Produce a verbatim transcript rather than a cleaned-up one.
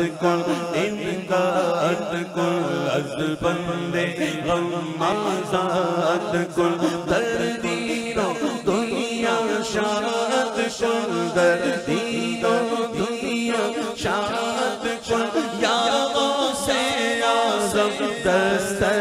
कुल इनकात कुल अज बंदे गमाज़ात कुल दर्दीनो दुनिया शाद कुल दर्दीनो दुनिया शाद कुल या गौसे आज़म दस्त